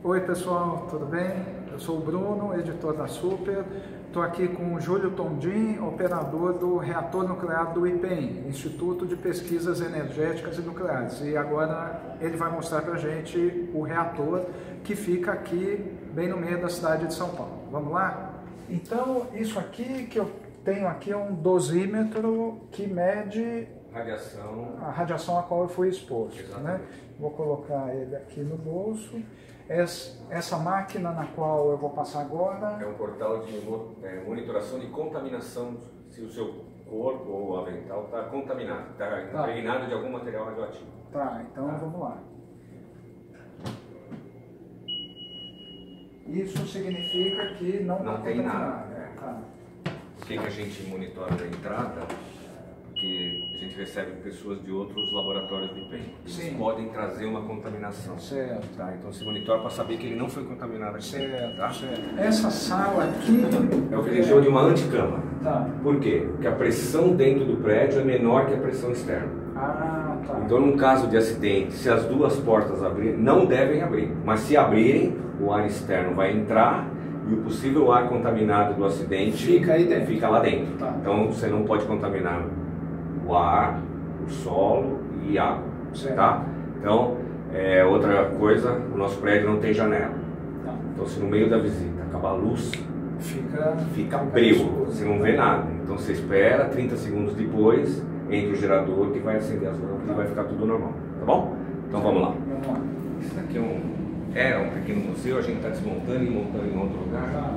Oi pessoal, tudo bem? Eu sou o Bruno, editor da Super. Estou aqui com o Júlio Tondin, operador do reator nuclear do IPEN, Instituto de Pesquisas Energéticas e Nucleares. E agora ele vai mostrar para a gente o reator que fica aqui, bem no meio da cidade de São Paulo. Vamos lá? Então, isso aqui que eu tenho aqui é um dosímetro que mede a radiação a qual eu fui exposto, né? Vou colocar ele aqui no bolso. Essa máquina na qual eu vou passar agora... É um portal de monitoração de contaminação, se o seu corpo ou o avental está contaminado, está impregnado de algum material radioativo. Tá, então vamos lá. Isso significa que não tem nada. Tá. Por que a gente monitora a entrada? Porque a gente recebe pessoas de outros laboratórios do IPEN. Eles podem trazer uma contaminação. Certo. Tá? Então se monitora para saber que ele não foi contaminado aqui. Certo, tá? certo. Essa sala aqui... É o que a gente chama de uma anticâmara. Tá. Por quê? Porque a pressão dentro do prédio é menor que a pressão externa. Ah, tá. Então, num caso de acidente, se as duas portas abrirem, não devem abrir. Mas se abrirem, o ar externo vai entrar e o possível ar contaminado do acidente fica aí dentro. Fica lá dentro. Tá. Então, você não pode contaminar o ar, o solo e água. Certo. Tá? Então, outra coisa, o nosso prédio não tem janela. Tá. Então, se no meio da visita acabar a luz, fica breu, você não vê nada. Então, você espera 30 segundos depois, entre o gerador que vai acender as lâmpadas e vai ficar tudo normal. Tá bom? Então, vamos lá. Vamos lá. Isso aqui é um pequeno museu, a gente está desmontando e montando em outro lugar. Tá.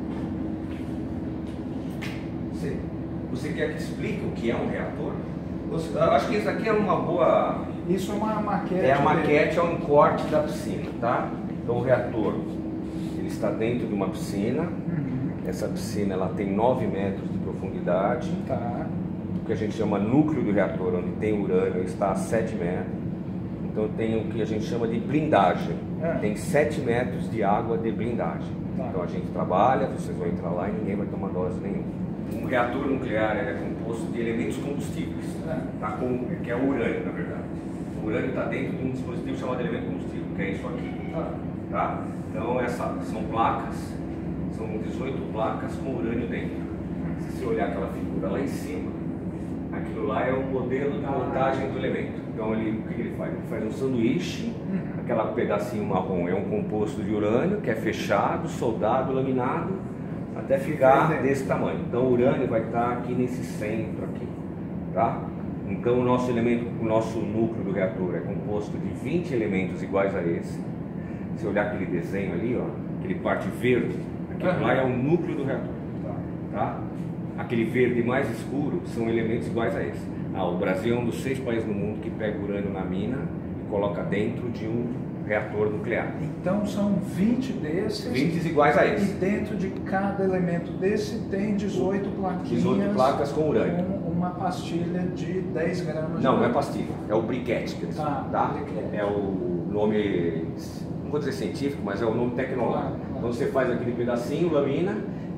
Você quer que explique o que é um reator? Eu acho que isso aqui é uma boa... Isso é uma maquete. É a maquete, é um corte da piscina, tá? Então o reator, ele está dentro de uma piscina. Essa piscina ela tem 9 metros de profundidade. Tá. O que a gente chama núcleo do reator, onde tem urânio, está a 7 metros. Então tem o que a gente chama de blindagem. Tem 7 metros de água de blindagem. Tá. Então a gente trabalha, vocês vão entrar lá e ninguém vai tomar dose nenhuma. Um reator nuclear é composto de elementos combustíveis, tá? Que é o urânio, na verdade. O urânio está dentro de um dispositivo chamado elemento combustível, que é isso aqui. Tá? Então são placas, são 18 placas com urânio dentro. Se você olhar aquela figura lá em cima, aquilo lá é o modelo de montagem do elemento. Então o que ele faz? Ele faz um sanduíche, aquele pedacinho marrom é um composto de urânio que é fechado, soldado, laminado, até ficar desse tamanho. Então o urânio vai estar aqui nesse centro aqui, tá? Então o nosso núcleo do reator é composto de 20 elementos iguais a esse. Se olhar aquele desenho ali, ó, aquele parte verde, aquilo lá é o núcleo do reator, tá? Aquele verde mais escuro são elementos iguais a esse. O Brasil é um dos 6 países do mundo que pega urânio na mina e coloca dentro de um reator nuclear. Então são 20 desses. 20 iguais a esse. E dentro de cada elemento desse tem 18 plaquinhas. 18 placas com urânio. Com uma pastilha de 10 gramas. Não, não é pastilha, é o briquete que eles falam, tá? É o nome, não vou dizer científico, mas é o nome tecnológico. Então você faz aquele pedacinho, lamina,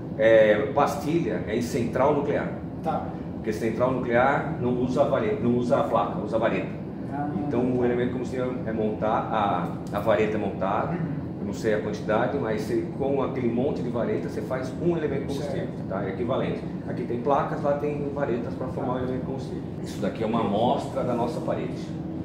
pastilha é em central nuclear. Tá. Porque central nuclear não usa a placa, usa a vareta. Então o elemento combustível é montar, a vareta é montada, eu não sei a quantidade, mas com aquele monte de vareta você faz um elemento combustível, tá? É equivalente. Aqui tem placas, lá tem varetas para formar o elemento combustível. Isso daqui é uma amostra da nossa parede,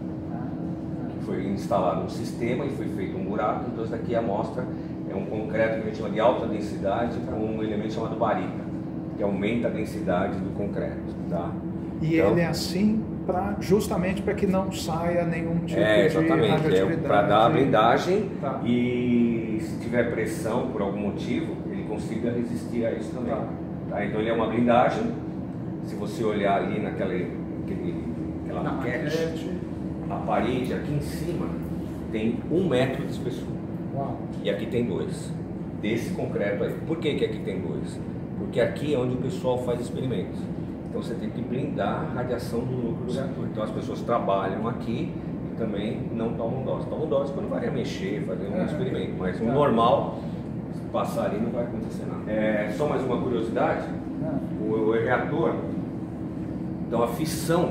que foi instalado um sistema e foi feito um buraco, então isso daqui é a amostra, é um concreto que a gente chama de alta densidade com um elemento chamado barita, que aumenta a densidade do concreto, tá? E então, ele é assim justamente para que não saia nenhum tipo de radioatividade. Para dar a blindagem e se tiver pressão por algum motivo, ele consiga resistir a isso também. Tá? Então ele é uma blindagem. Se você olhar ali naquela maquete, a parede aqui em cima tem 1 metro de espessura. Uau. E aqui tem 2. Desse concreto aí. Por que aqui tem 2? Porque aqui é onde o pessoal faz experimentos. Então você tem que blindar a radiação do núcleo do reator. Então as pessoas trabalham aqui e também não tomam dose. Tomam dose quando vai mexer, fazer um experimento. Mas no normal, se passar ali não vai acontecer nada. Só mais uma curiosidade, o reator, então a fissão,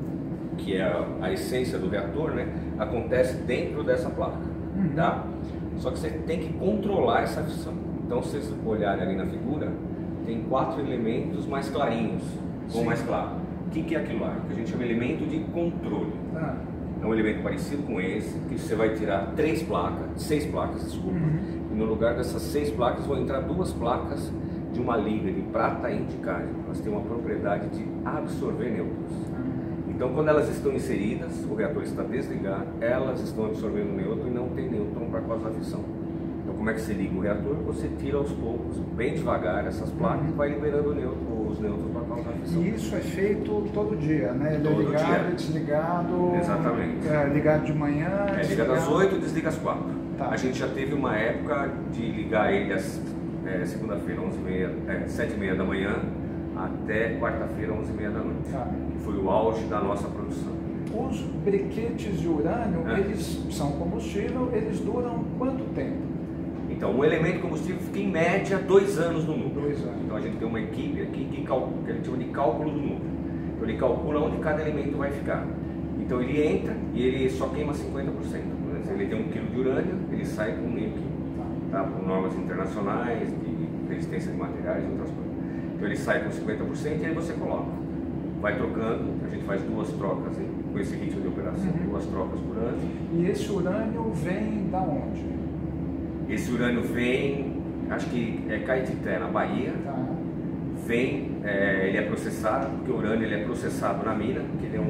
que é a essência do reator, né, acontece dentro dessa placa. Tá? Só que você tem que controlar essa fissão. Então, se vocês olharem ali na figura, tem 4 elementos mais clarinhos, ou mais claro. O que é aquilo lá? Que a gente chama de elemento de controle. É um elemento parecido com esse, que você vai tirar 6 placas, desculpa. E no lugar dessas 6 placas vão entrar 2 placas de uma liga de prata e de cádio. Elas têm uma propriedade de absorver nêutrons. Então, quando elas estão inseridas, o reator está desligado, elas estão absorvendo nêutron e não tem nêutron para causar fissão. Então, como é que você liga o reator? Você tira aos poucos, bem devagar, essas placas e vai liberando os nêutrons para causar fissão. E isso é feito todo dia, né? Ele todo é ligado, dia. Desligado. Exatamente. Ligado de manhã. É ligado às 8 e desliga às 4. Tá. A gente já teve uma época de ligar ele às segunda-feira, 7h30 da manhã, até quarta-feira, 11h30 da noite. Tá. Que foi o auge da nossa produção. Os briquetes de urânio, eles são combustível, eles duram quanto tempo? Então, um elemento combustível fica em média 2 anos no núcleo. 2 anos. Então, a gente tem uma equipe aqui que calcula, que a gente chama de cálculo do núcleo. Então, ele calcula onde cada elemento vai ficar. Então, ele entra e ele só queima 50%. Ele tem 1 kg de urânio, ele sai com meio quilo. Tá? Por normas internacionais de resistência de materiais e outras coisas. Então, ele sai com 50% e aí você coloca. Vai trocando, a gente faz 2 trocas com esse ritmo de operação, 2 trocas por ano. E esse urânio vem da onde? Esse urânio vem, acho que é Caetité, na Bahia. Tá. Vem, ele é processado, porque o urânio ele é processado na mina, porque ele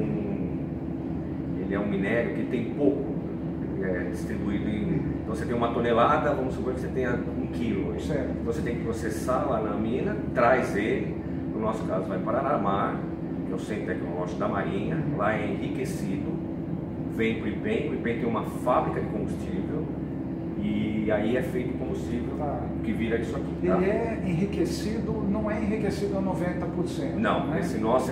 é um minério que tem pouco distribuído em... Então você tem 1 tonelada, vamos supor que você tenha 1 quilo. Certo. Então você tem que processar lá na mina, traz ele, no nosso caso vai para Aramar, que é o Centro Tecnológico da Marinha, lá é enriquecido, vem para o IPEM tem uma fábrica de combustível, e aí é feito combustível que vira isso aqui. Tá? Ele é enriquecido, não é enriquecido a 90%. Não, né? esse nosso é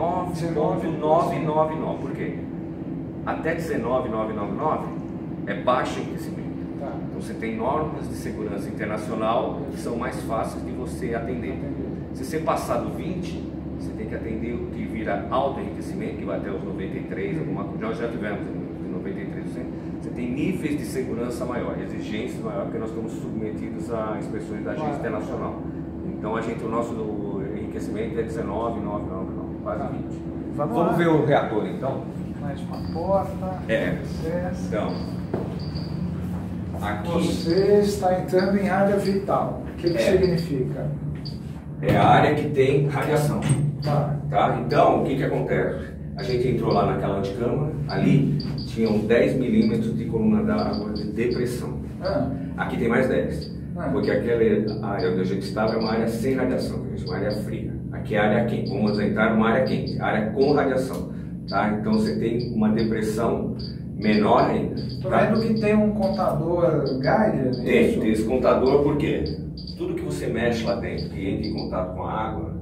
19,999. Por quê? Até 19,999 é baixo enriquecimento. Tá. Então você tem normas de segurança internacional que são mais fáceis de você atender. Se você passar do 20, você tem que atender o que vira alto enriquecimento, que vai até os 93, alguma coisa. Nós já tivemos de 93%. Você tem níveis de segurança maior, exigências maior, porque nós estamos submetidos a inspeções da agência internacional. Então o nosso enriquecimento é 19,999, quase 20. Vamos ver o reator então? Mais uma porta. Então, aqui você está entrando em área vital. O que significa? É a área que tem radiação. Tá. Então, o que acontece? A gente entrou lá naquela anticâmara, ali tinham 10 milímetros de coluna d'água de depressão. Aqui tem mais 10, porque aquela área onde a gente estava é uma área sem radiação, que a gente chama de área fria. Aqui é a área quente, vamos entrar numa área quente, área com radiação. Tá? Então você tem uma depressão menor ainda. Estou vendo que tem um contador Geiger. Tem esse contador porque tudo que você mexe lá dentro, que entra em contato com a água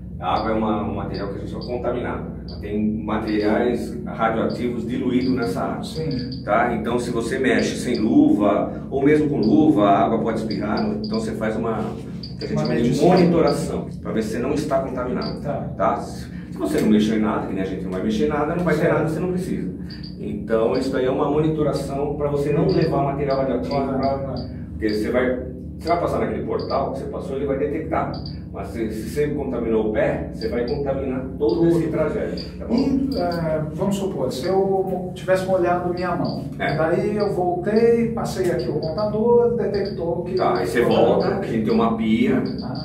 é um material que a gente chama contaminado. Tem materiais radioativos diluídos nessa água. Sim. Tá? Então se você mexe sem luva, ou mesmo com luva, a água pode espirrar. Então você faz que a gente chama de monitoração, para ver se você não está contaminado. Tá? Se você não mexer em nada, que nem a gente não vai mexer em nada, não vai ter nada que você não precisa. Então isso aí é uma monitoração para você não levar material radioativo. Porque você vai passar naquele portal que você passou, ele vai detectar. Mas se você contaminou o pé, você vai contaminar todo esse trajeto. Tá bom? E vamos supor, se eu tivesse molhado minha mão, daí eu voltei, passei aqui o contador, detectou que... Tá, aí você volta, que a gente tem uma pia.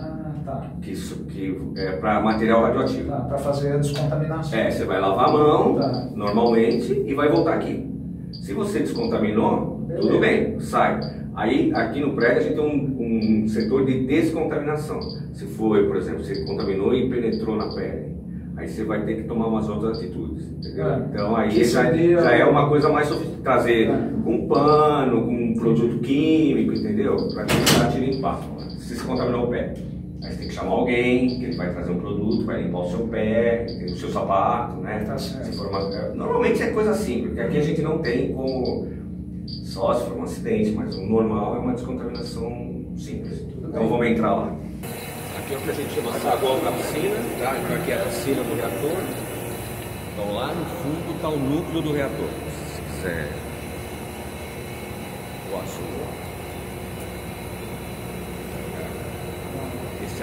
Tá. Que é para material radioativo. Tá, para fazer a descontaminação. Você vai lavar a mão, normalmente, e vai voltar aqui. Se você descontaminou, tudo bem, sai. Aí, aqui no prédio, a gente tem um setor de descontaminação. Se for, por exemplo, você contaminou e penetrou na pele, aí você vai ter que tomar umas outras atitudes, entendeu? Então, aí já é uma coisa mais sofisticada. Trazer com pano, com produto químico, entendeu? Para tentar te limpar. Se você contaminou o pé, aí você tem que chamar alguém, que ele vai trazer um produto, vai limpar o seu pé, o seu sapato, né? Normalmente é coisa simples, porque aqui a gente não tem como... Só se for um acidente, mas o normal é uma descontaminação simples. Então vamos entrar lá. Aqui é o que a gente chama de saguão da piscina, tá? Então aqui é a piscina do reator. Então lá no fundo está o núcleo do reator. Se quiser o açúcar.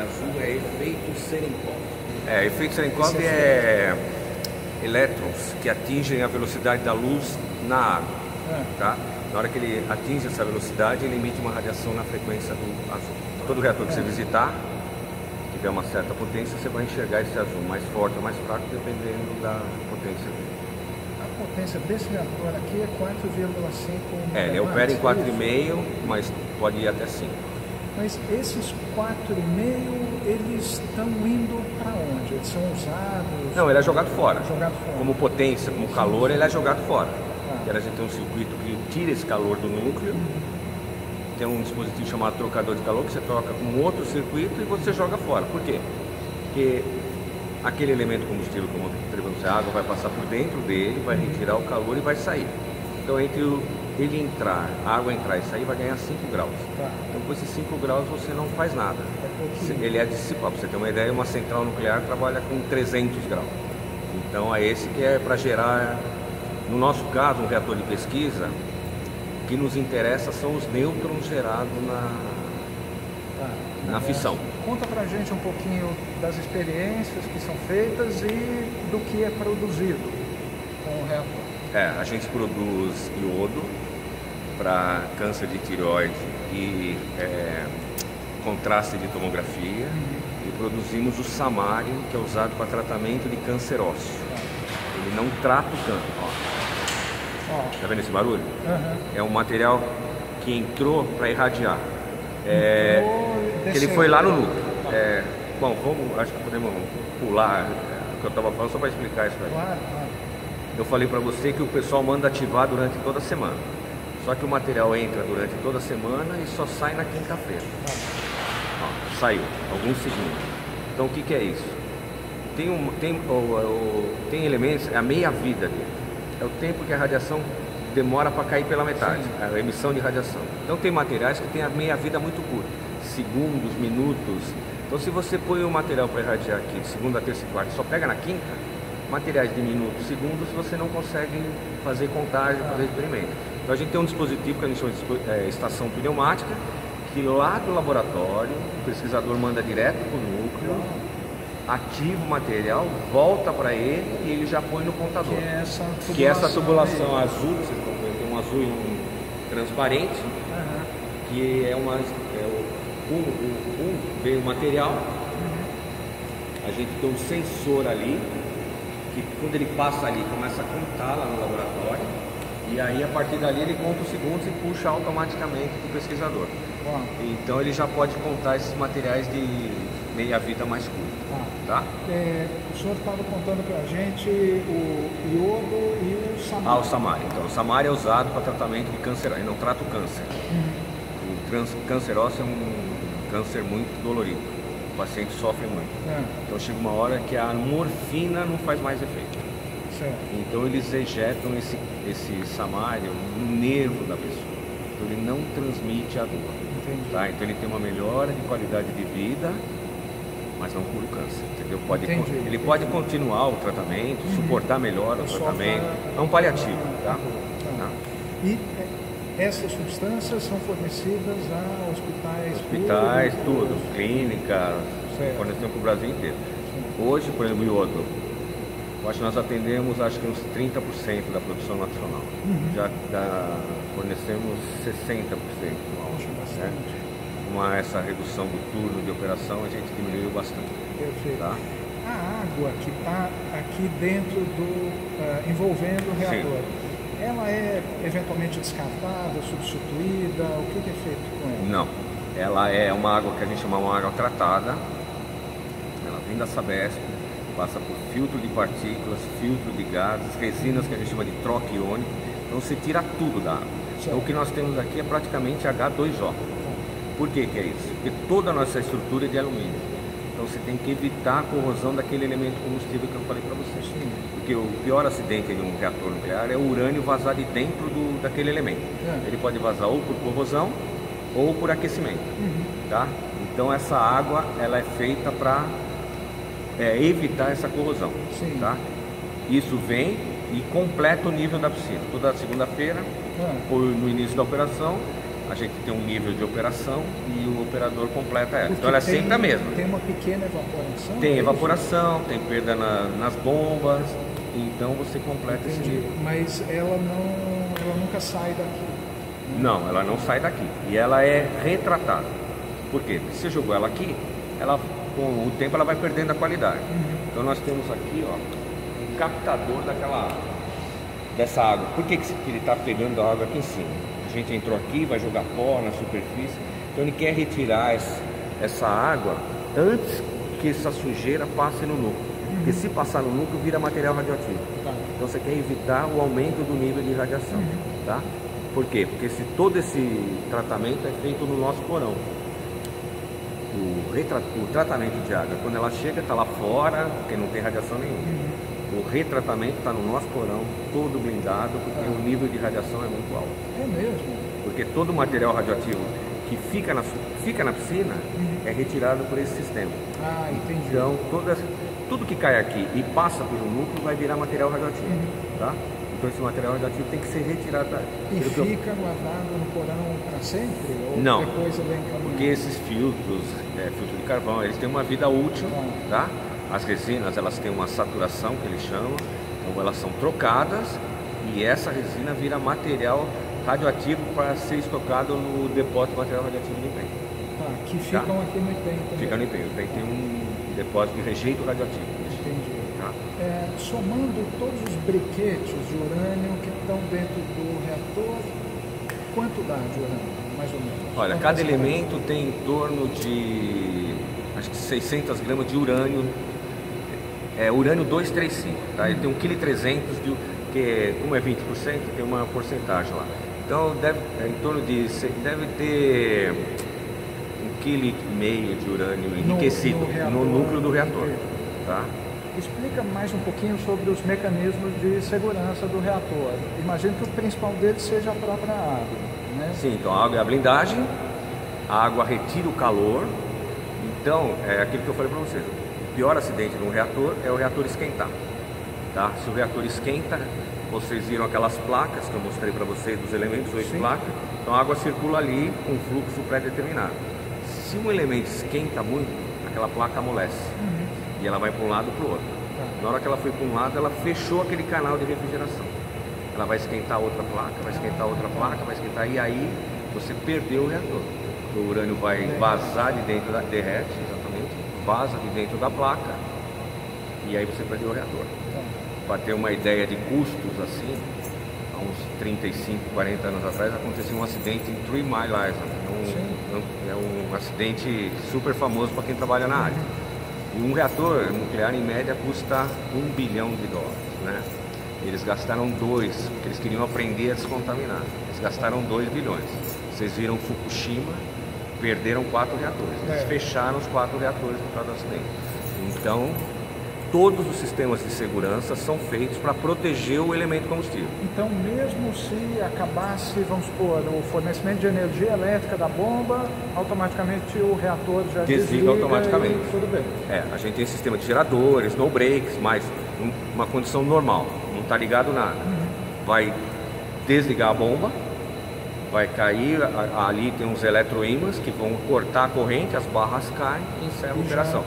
azul é efeito Cherenkov. Efeito Cherenkov é elétrons que atingem a velocidade da luz na água. Tá? Na hora que ele atinge essa velocidade, ele emite uma radiação na frequência do azul. Todo reator que você visitar, se tiver uma certa potência, você vai enxergar esse azul mais forte ou mais fraco, dependendo da potência dele. A potência desse reator aqui é 4,5 ele opera em 4,5, mas pode ir até 5. Mas esses 4,5, eles estão indo para onde? Eles são usados? Não, ele é jogado fora. Fora. Como potência, como calor, ele é jogado fora. A gente tem um circuito que tira esse calor do núcleo. Tem um dispositivo chamado trocador de calor que você troca com outro circuito e você joga fora. Por quê? Porque aquele elemento combustível, como a água, vai passar por dentro dele, vai retirar o calor e vai sair. Então, entre ele entrar, a água entrar e sair, vai ganhar 5 graus. Então, com esses 5 graus, você não faz nada. Ele é dissipado. Pra você ter uma ideia, uma central nuclear trabalha com 300 graus. Então, é esse que é para gerar, no nosso caso, um reator de pesquisa. O que nos interessa são os nêutrons gerados na fissão. Conta pra gente um pouquinho das experiências que são feitas e do que é produzido com o reator. A gente produz iodo para câncer de tireoide e contraste de tomografia, e produzimos o samário, que é usado para tratamento de câncer ósseo. Ele não trata o câncer. Tá vendo esse barulho? É um material que entrou para irradiar. Ele foi lá no núcleo. Bom, acho que podemos pular o que eu estava falando só para explicar isso aí. Claro. Eu falei para você que o pessoal manda ativar durante toda a semana. Só que o material entra durante toda a semana e só sai na quinta-feira. Saiu, alguns segundos. Então o que é isso? Tem elementos, é a meia-vida dele. É o tempo que a radiação demora para cair pela metade, a emissão de radiação. Então tem materiais que têm a meia-vida muito curta, segundos, minutos. Então se você põe um material para irradiar aqui de segunda, terça e quarta, só pega na quinta, materiais de minutos, segundos, você não consegue fazer contagem, fazer experimento. Então a gente tem um dispositivo que a gente chama de estação pneumática, que lá do laboratório, o pesquisador manda direto para o núcleo, ativa o material, volta para ele e ele já põe no contador. Que é essa tubulação azul, vocês estão vendo, tem um azul e um transparente, que é vem o material, a gente tem um sensor ali, que quando ele passa ali, começa a contar lá no laboratório, e aí a partir dali ele conta os segundos e puxa automaticamente para o pesquisador. Então ele já pode contar esses materiais de meia-vida mais curta. Tá? O senhor estava contando para a gente o iodo e o samário. O samário. Então, o samário é usado para tratamento de câncer, ele não trata o câncer. O câncer ósseo é um câncer muito dolorido, o paciente sofre muito. Então chega uma hora que a morfina não faz mais efeito. Então eles ejetam esse samário no nervo da pessoa, então ele não transmite a dor. Tá? Então ele tem uma melhora de qualidade de vida, mas não cura o câncer, entendeu? Ele pode continuar o tratamento, suportar melhor o tratamento, é um paliativo, tá? E essas substâncias são fornecidas a hospitais, tudo, clínicas, fornecemos para o Brasil inteiro. Hoje, por exemplo, o iodo, eu acho que nós atendemos uns 30% da produção nacional. Já fornecemos 60%. Com essa redução do turno de operação, a gente diminuiu bastante. Perfeito. Tá? A água que está aqui dentro envolvendo o reator, ela é eventualmente descartada, substituída? O que é feito com ela? Não. Ela é uma água que a gente chama uma água tratada. Ela vem da Sabesp, passa por filtro de partículas, filtro de gases, resinas que a gente chama de troca iônica. Então você tira tudo da água. Então o que nós temos aqui é praticamente H2O. Por que é isso? Porque toda a nossa estrutura é de alumínio. Então você tem que evitar a corrosão daquele elemento combustível que eu falei para vocês. Porque o pior acidente de um reator nuclear é o urânio vazar de dentro daquele elemento. Ele pode vazar ou por corrosão ou por aquecimento. Tá? Então essa água ela é feita para evitar essa corrosão. Tá? Isso vem e completa o nível da piscina. Toda segunda-feira, no início da operação, a gente tem um nível de operação e o operador completa ela. Porque Então ela é sempre a mesma. Tem uma pequena evaporação? Tem evaporação, tem perda nas bombas, então você completa esse nível. Mas ela nunca sai daqui? Não, ela não sai daqui. E ela é retratada. Por quê? Porque você jogou ela aqui, ela, com o tempo ela vai perdendo a qualidade. Então nós temos aqui, ó, um captador dessa água. Por que ele está pegando a água aqui em cima? A gente entrou aqui, vai jogar pó na superfície, então ele quer retirar essa água antes que essa sujeira passe no núcleo. Porque se passar no núcleo, vira material radioativo. Então você quer evitar o aumento do nível de radiação. Tá? Por quê? Porque todo esse tratamento é feito no nosso porão. O tratamento de água, quando ela chega, está lá fora, porque não tem radiação nenhuma. O retratamento está no nosso porão, todo blindado, porque o nível de radiação é muito alto. É mesmo? Porque todo o material radioativo que fica na piscina é retirado por esse sistema. Ah, entendi. Então, tudo que cai aqui e passa pelo núcleo vai virar material radioativo. Tá? Então, esse material radioativo tem que ser retirado daí. E fica guardado no porão para sempre? Ou não, depois vem encaminhado? Porque esses filtro de carvão, eles têm uma vida útil, tá? As resinas, elas têm uma saturação, que eles chamam, então elas são trocadas e essa resina vira material radioativo para ser estocado no depósito de material radioativo do IPEM. Que ficam aqui no IPEM também. Fica no IPEM. O IPEM tem um depósito de rejeito radioativo. Entendi. Tá? Somando todos os briquetes de urânio que estão dentro do reator, quanto dá de urânio, mais ou menos? Olha, cada elemento tem em torno de, acho que 600 gramas de urânio, urânio 235, tá? Ele tem 1,3 kg, que como é 20%, tem uma porcentagem lá. Então deve ter 1,5 kg de urânio enriquecido no núcleo do reator. Tá? Explica mais um pouquinho sobre os mecanismos de segurança do reator. Imagino que o principal deles seja a própria água, né? Sim, então a água é a blindagem, a água retira o calor. Então, é aquilo que eu falei para vocês, o pior acidente de um reator é o reator esquentar. Tá? Se o reator esquenta, vocês viram aquelas placas que eu mostrei para vocês, dos elementos, 8 placas, então a água circula ali com um fluxo pré-determinado. Se um elemento esquenta muito, aquela placa amolece. E ela vai para um lado e para o outro. Na hora que ela foi para um lado, ela fechou aquele canal de refrigeração. Ela vai esquentar outra placa, vai esquentar outra placa, vai esquentar, e aí você perdeu o reator. O urânio vai vazar de dentro derrete, exatamente, vaza de dentro da placa, e aí você perdeu o reator. Para ter uma ideia de custos assim, há uns 35, 40 anos atrás aconteceu um acidente em 3 Mile Island. É um acidente super famoso para quem trabalha na área. E um reator nuclear, em média, custa $1 bilhão, né? Eles gastaram 2, porque eles queriam aprender a descontaminar. Eles gastaram 2 bilhões. Vocês viram Fukushima, perderam 4 reatores. Eles fecharam os 4 reatores por causa do acidente. Então, todos os sistemas de segurança são feitos para proteger o elemento combustível. Então, mesmo se acabasse, vamos supor, o fornecimento de energia elétrica da bomba, automaticamente o reator já desliga automaticamente. Tudo bem. A gente tem sistema de geradores, no breaks, mas uma condição normal, não está ligado nada. Vai desligar a bomba, vai cair, ali tem uns eletroímãs que vão cortar a corrente, as barras caem e encerra a operação.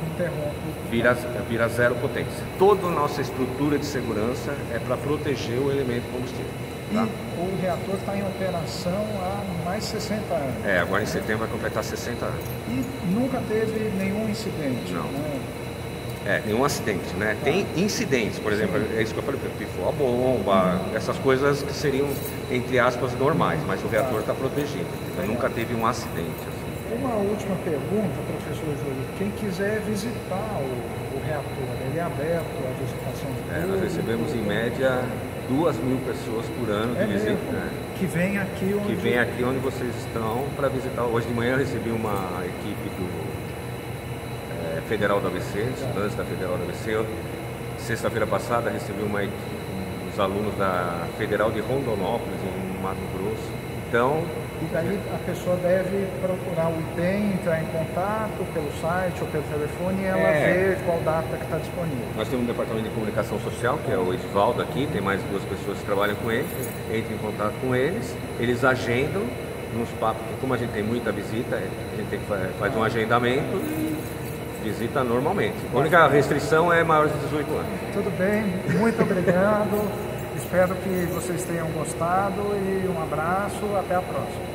Vira zero potência. Toda a nossa estrutura de segurança é para proteger o elemento combustível. Tá? E o reator está em operação há mais de 60 anos. Agora em setembro vai completar 60 anos. E nunca teve nenhum incidente? Não. Né? Nenhum acidente, né? Tem incidentes, por exemplo, é isso que eu falei, pifou a bomba, essas coisas que seriam, entre aspas, normais, mas o reator está protegido. Então, nunca teve um acidente. Assim. Uma última pergunta, professor Júlio. Quem quiser visitar o reator, ele é aberto à visitação do público? Nós recebemos em média 2.000 pessoas por ano que visitam. Né? Que vem aqui onde vocês estão para visitar. Hoje de manhã eu recebi uma equipe do Federal do ABC, estudantes da Federal do ABC. Sexta-feira passada recebi os alunos da Federal de Rondonópolis, em Mato Grosso. Então, e daí a pessoa deve procurar o IPEM, entrar em contato pelo site ou pelo telefone e ela vê qual data que está disponível. Nós temos um departamento de comunicação social, que é o Edivaldo aqui, tem mais 2 pessoas que trabalham com ele, entra em contato com eles, eles agendam nos papos, como a gente tem muita visita, a gente tem que fazer um agendamento e visita normalmente. A única restrição é maiores de 18 anos. Tudo bem, muito obrigado. Espero que vocês tenham gostado e um abraço, até a próxima.